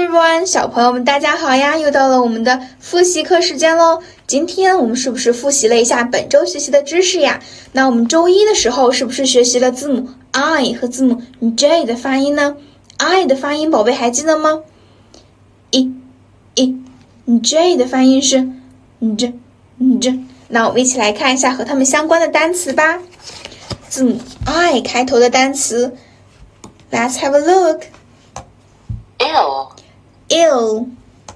everyone， 小朋友们大家好呀！又到了我们的复习课时间喽。今天我们是不是复习了一下本周学习的知识呀？那我们周一的时候是不是学习了字母 I 和字母 J 的发音呢？ I 的发音宝贝还记得吗？J 的发音是 J。那我们一起来看一下和它们相关的单词吧。字母 I 开头的单词 ，Let's have a look。Ill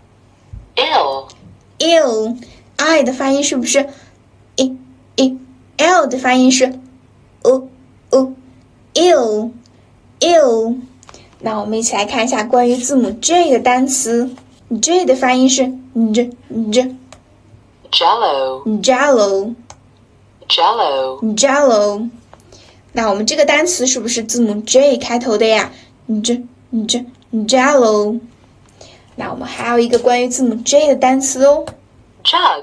I 的发音是不是 L 的发音是ill。那我们一起来看一下关于字母 J 的单词 ，J 的发音是 Jello。那我们这个单词是不是字母 J 开头的呀？Jello。那我们还有一个关于字母 J 的单词哦 Jug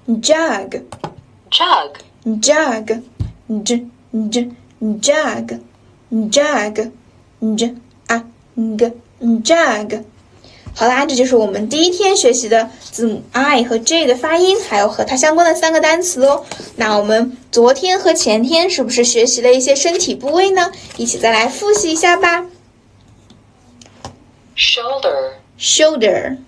好啦，这就是我们第一天学习的字母 I 和 J 的发音，还有和它相关的3个单词哦。那我们昨天和前天是不是学习了一些身体部位呢？一起再来复习一下吧。Shoulder.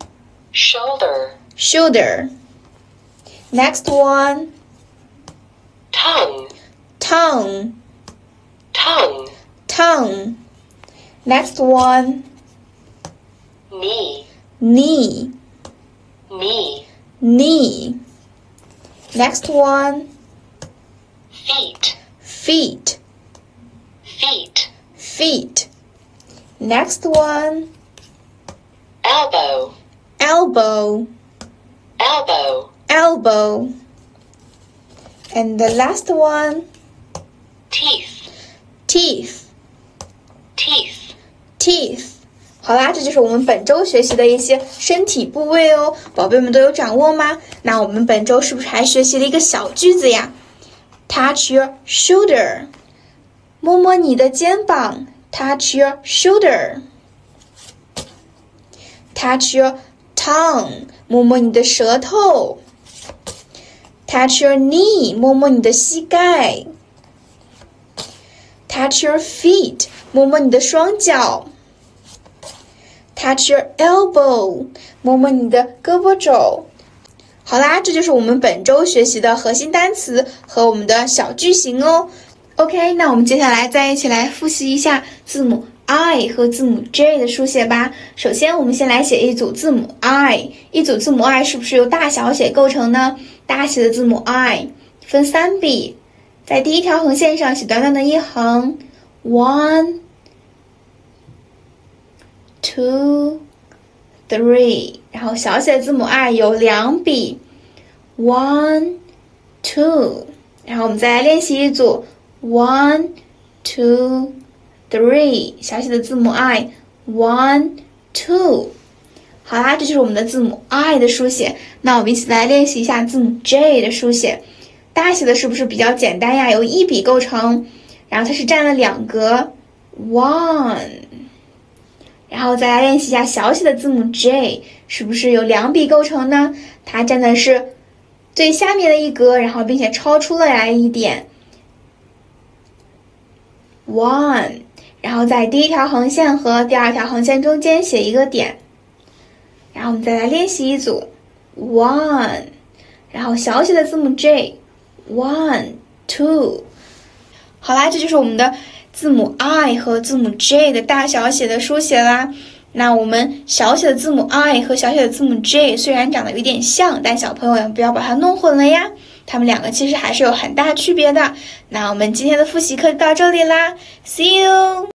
Next one. Tongue. Next one. Knee. Next one. Feet. Next one. Elbow. And the last one. Teeth. 好啦，这就是我们本周学习的一些身体部位哦，宝贝们都有掌握吗？那我们本周是不是还学习了一个小句子呀？ Touch your shoulder， 摸摸你的肩膀 Touch your shoulder。 Touch your tongue， 摸摸你的舌头 Touch your knee， 摸摸你的膝盖 Touch your feet， 摸摸你的双脚Touch your elbow， 摸摸你的胳膊肘。好啦，这就是我们本周学习的核心单词和我们的小句型哦。OK， 那我们接下来再一起来复习一下字母 I 和字母 J 的书写吧。首先，我们先来写一组字母 I， 一组字母 I 是不是由大小写构成呢？大写的字母 I 分3笔，在第一条横线上写短短的一横 ，1 2 3， 然后小写的字母 I 有2笔 1 2， 然后我们再来练习一组 1 2 3， 小写的字母 I 1 2。 好啦，这就是我们的字母 I 的书写。那我们一起来练习一下字母 J 的书写。大写的是不是比较简单呀？由1笔构成，然后它是占了2格 1。然后再来练习一下小写的字母 J， 是不是有2笔构成呢？它占的是最下面的一格，然后并且超出了来1点 1， 然后在第一条横线和第2条横线中间写一个点。然后我们再来练习一组 1， 然后小写的字母 J 1 2。 好啦，这就是我们的字母 I 和字母 J 的大小写的书写啦。那我们小写的字母 I 和小写的字母 J 虽然长得有点像，但小朋友不要把它弄混了呀，它们2个其实还是有很大区别的。那我们今天的复习课就到这里啦， See you。